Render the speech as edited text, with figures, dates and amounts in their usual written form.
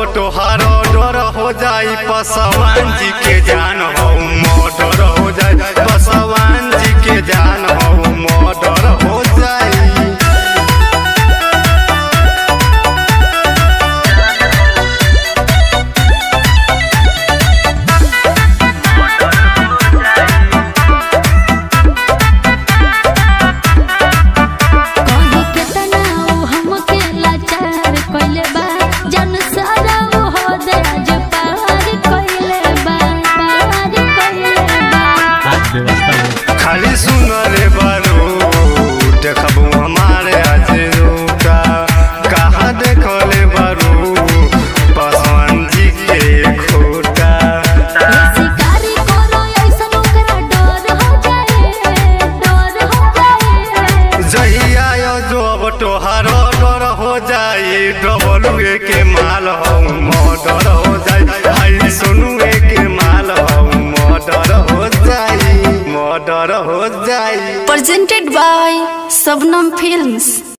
तोहार डर हो जाई पसवान जी के जान हो मर्डर हो जाई पसवान जी के जान हो मर्डर हो जाई। खाली सुन रे बारू देखबू हमारे आज रूटा कहाँ देखले बारू पसवान जी के खोटा शिकारी करो ऐसन ओकरा डर हो जाए जहिया जो अब तोहार डर हो जाई डबल के माल हो मर्डर हो जाई भाई सुनू के माल हो मर्डर हो जाई मर्डर हो जाई। Presented by Sabnam Films।